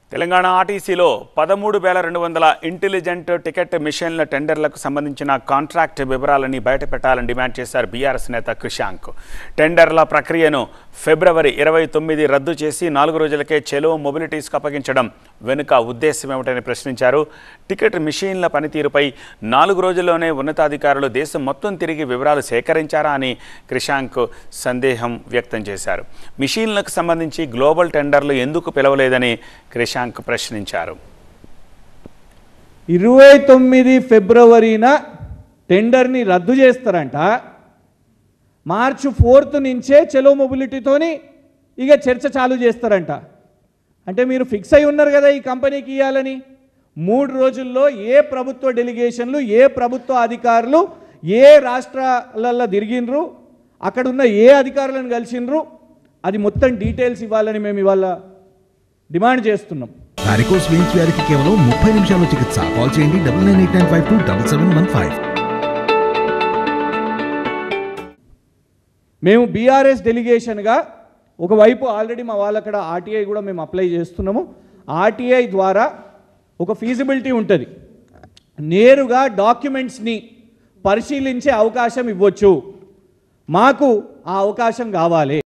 తెలంగాణ ఆర్టీసీలో 13,200 intelligent ticket మిషన్ల టెండర్లకు సంబంధించిన కాంట్రాక్ట్ వివరాలని బయటపెట్టాలని డిమాండ్ చేశారు బీఆర్ఎస్ నేత కృషాంక్. టెండర్ల ప్రక్రియను ఫిబ్రవరి 29 రద్దు చేసి 4 రోజులకే చెలో మొబిలిటీస్కు అప్పగించడం వెనుక ఉద్దేశం ఏమిటని ప్రశ్నించారు. టికెట్ మిషన్ల పనితీరుపై 4 రోజుల్లోనే ఉన్నతాధికారులు దేశం మొత్తం తిరిగి వివరాలు సేకరించారా అని కృషాంక్ సందేహం వ్యక్తం చేశారు. మిషన్లకు సంబంధించి గ్లోబల్ టెండర్లు ఎందుకు పిలవలేదని కృషాంక్ ప్రశ్నించారు. 29 ఫిబ్రవరిన టెండర్ని రద్దు చేస్తారంట. మార్చి 4th నుంచే చెలో మొబిలిటీతోని ఇక చర్చ చాలు చేస్తారంట. అంటే మీరు ఫిక్స్ అయి ఉన్నారు కదా ఈ కంపెనీకి ఇవ్వాలని. 3 రోజుల్లో ఏ ప్రభుత్వ డెలిగేషన్లు, ఏ ప్రభుత్వ అధికారులు ఏ రాష్ట్రాలలో తిరిగినరు, అక్కడున్న ఏ అధికారులను కలిసినరు, అది మొత్తం డీటెయిల్స్ ఇవ్వాలని మేము ఇవాళ డిమాండ్ చేస్తున్నాం. వారికోస్ వెయిన్స్ వ్యాధికి కేవలం 30 నిమిషాల్లో చికిత్స. కాల్ చేయండి 9989527715. మేము బీఆర్ఎస్ డెలిగేషన్గా ఒకవైపు ఆల్రెడీ మా వాళ్ళక్కడ ఆర్టీఐ కూడా మేము అప్లై చేస్తున్నాము. ఆర్టీఐ ద్వారా ఒక ఫీజిబిలిటీ ఉంటుంది, నేరుగా డాక్యుమెంట్స్ని పరిశీలించే అవకాశం ఇవ్వచ్చు. మాకు ఆ అవకాశం కావాలి.